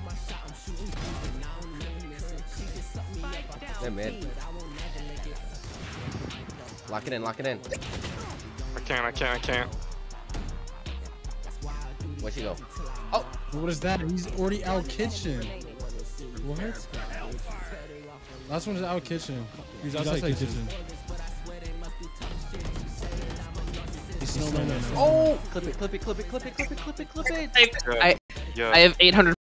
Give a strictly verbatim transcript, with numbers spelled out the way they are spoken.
They're mid. Lock it in, lock it in. I can't, I can't, I can't. Where'd she go? Oh! What is that? He's already out kitchen. What? Last one is out kitchen. He's outside, He's outside kitchen. kitchen. He's snowman. Oh! Clip it, clip it, clip it, clip it, clip it, clip it, clip it. I, Yeah. I have eight hundred